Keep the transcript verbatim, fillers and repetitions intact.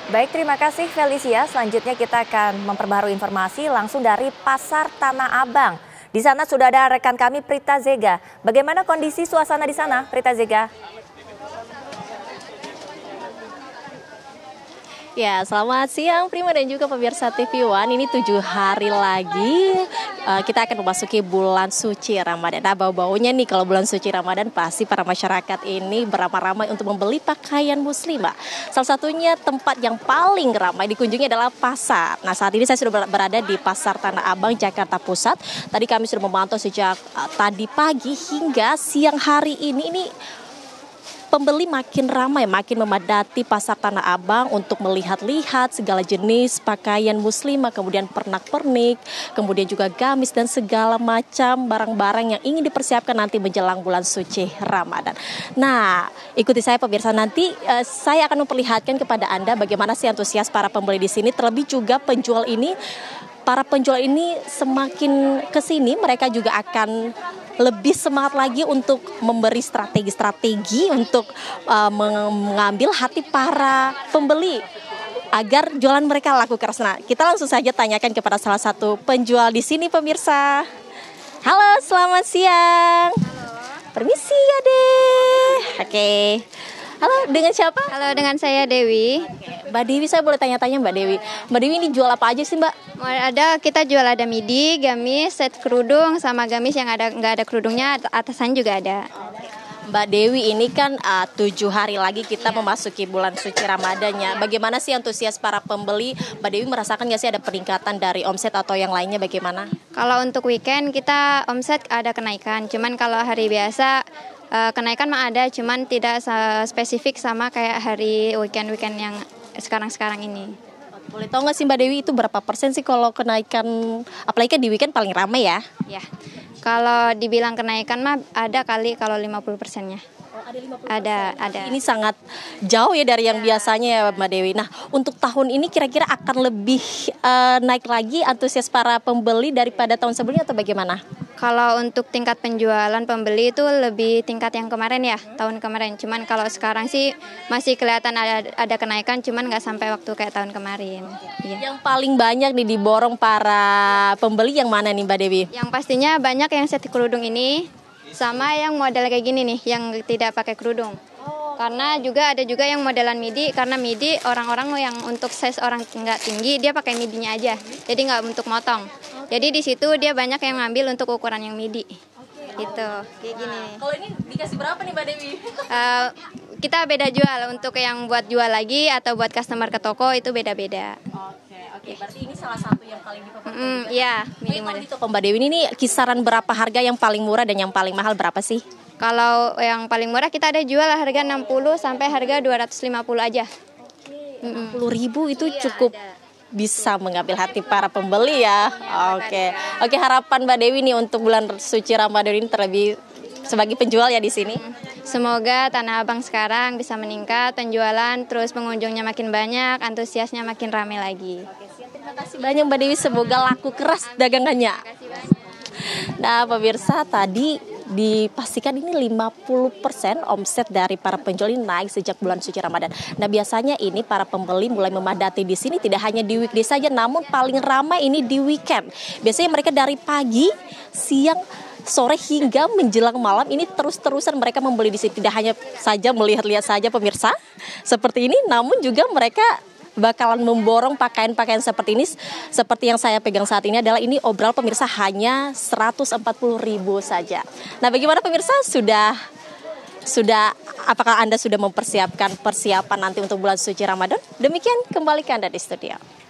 Baik, terima kasih Felicia. Selanjutnya kita akan memperbarui informasi langsung dari Pasar Tanah Abang. Di sana sudah ada rekan kami Prita Zega. Bagaimana kondisi suasana di sana, Prita Zega? Ya, selamat siang Prima dan juga pemirsa T V One. Ini tujuh hari lagi uh, kita akan memasuki bulan suci Ramadan. Nah, bau-baunya nih kalau bulan suci Ramadan pasti para masyarakat ini beramai-ramai untuk membeli pakaian muslimah. Salah satunya tempat yang paling ramai dikunjungi adalah pasar. Nah, saat ini saya sudah berada di Pasar Tanah Abang, Jakarta Pusat. Tadi kami sudah memantau sejak uh, tadi pagi hingga siang hari ini. Ini pembeli makin ramai, makin memadati Pasar Tanah Abang untuk melihat-lihat segala jenis pakaian muslimah, kemudian pernak-pernik, kemudian juga gamis dan segala macam barang-barang yang ingin dipersiapkan nanti menjelang bulan suci Ramadan. Nah, ikuti saya pemirsa, nanti uh, saya akan memperlihatkan kepada Anda bagaimana sih antusias para pembeli di sini, terlebih juga penjual ini. Para penjual ini semakin ke sini mereka juga akan lebih semangat lagi untuk memberi strategi-strategi untuk uh, mengambil hati para pembeli agar jualan mereka laku keras. Nah, kita langsung saja tanyakan kepada salah satu penjual di sini pemirsa. Halo, selamat siang. Halo. Permisi ya deh. Oke. Halo, dengan siapa? Halo, dengan saya Dewi. Mbak Dewi, saya boleh tanya-tanya Mbak Dewi. Mbak Dewi ini jual apa aja sih Mbak? Ada, kita jual ada midi, gamis, set kerudung, sama gamis yang ada nggak ada kerudungnya, atasan juga ada. Mbak Dewi, ini kan uh, tujuh hari lagi kita memasuki bulan suci Ramadannya. Bagaimana sih antusias para pembeli? Mbak Dewi merasakan nggak sih ada peningkatan dari omset atau yang lainnya bagaimana? Kalau untuk weekend kita omset ada kenaikan, cuman kalau hari biasa uh, kenaikan mah ada, cuman tidak uh, spesifik sama kayak hari weekend-weekend yang sekarang-sekarang ini. Boleh tahu nggak sih Mbak Dewi itu berapa persen sih kalau kenaikan, apalagi kan di weekend paling ramai ya? Ya, kalau dibilang kenaikan mah ada kali kalau lima puluh persennya. Oh, ada lima puluh persen. Ada, ada. Ini sangat jauh ya dari yang biasanya ya Mbak Dewi. Nah, untuk tahun ini kira-kira akan lebih uh, naik lagi antusias para pembeli daripada tahun sebelumnya atau bagaimana? Kalau untuk tingkat penjualan pembeli itu lebih tingkat yang kemarin ya, tahun kemarin. Cuman kalau sekarang sih masih kelihatan ada ada kenaikan, cuman nggak sampai waktu kayak tahun kemarin. Ya. Yang paling banyak nih diborong para pembeli yang mana nih Mbak Dewi? Yang pastinya banyak yang set kerudung ini, sama yang model kayak gini nih, yang tidak pakai kerudung. Karena juga ada juga yang modelan midi, karena midi orang-orang yang untuk size orang nggak tinggi, dia pakai midinya aja, jadi nggak untuk motong. Jadi di situ dia banyak yang ngambil untuk ukuran yang midi, gitu, kayak gini. Kalau ini dikasih berapa nih Mbak Dewi? Uh, kita beda jual, untuk yang buat jual lagi atau buat customer ke toko itu beda-beda. Oke, oke. Berarti ini salah satu yang paling difavoritkan. Mm, iya, Tapi kalau di toko Mbak Dewi ini nih kisaran berapa harga yang paling murah dan yang paling mahal berapa sih? Kalau yang paling murah kita ada jual harga enam puluh sampai harga dua ratus lima puluh aja. enam puluh ribu itu Iya, cukup ada. Bisa mengambil hati para pembeli ya. Oke. Oke, harapan Mbak Dewi nih untuk bulan suci Ramadan ini terlebih sebagai penjual ya di sini. Semoga Tanah Abang sekarang bisa meningkat penjualan, terus pengunjungnya makin banyak, antusiasnya makin ramai lagi. Oke, siap. Terima kasih banyak Mbak Dewi, semoga laku keras dagangannya. Nah, pemirsa, tadi dipastikan ini lima puluh persen omset dari para penjual ini naik sejak bulan suci Ramadan. Nah, biasanya ini para pembeli mulai memadati di sini tidak hanya di weekday saja, namun paling ramai ini di weekend. Biasanya mereka dari pagi, siang, sore hingga menjelang malam ini terus-terusan mereka membeli di sini. Tidak hanya saja melihat-lihat saja pemirsa seperti ini, namun juga mereka bakalan memborong pakaian-pakaian seperti ini. Seperti yang saya pegang saat ini adalah ini obral pemirsa hanya seratus empat puluh ribu saja. Nah, bagaimana pemirsa, sudah sudah apakah Anda sudah mempersiapkan persiapan nanti untuk bulan suci Ramadan? Demikian, kembali ke Anda di studio.